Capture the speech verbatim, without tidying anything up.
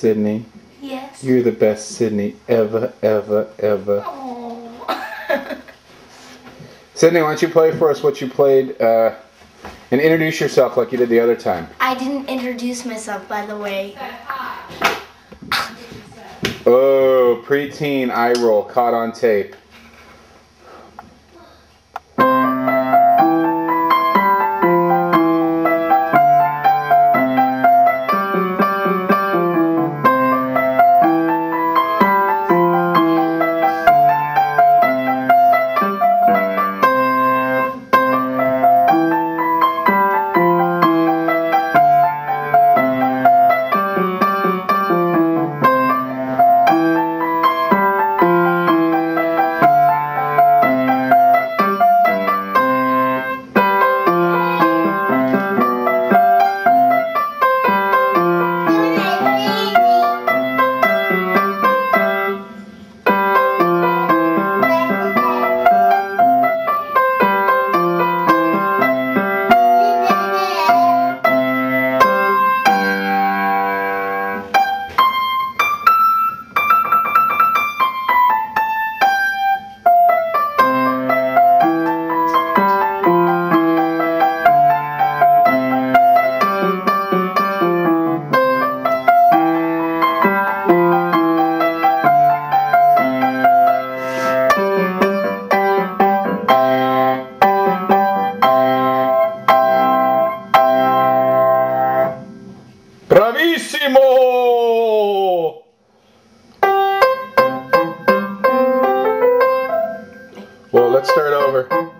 Sidney. Yes. You're the best Sidney ever, ever, ever. Oh. Sidney, why don't you play for us what you played, uh, and introduce yourself like you did the other time. I didn't introduce myself, by the way. Oh, preteen eye roll caught on tape. Bravissimo! Well, let's start over.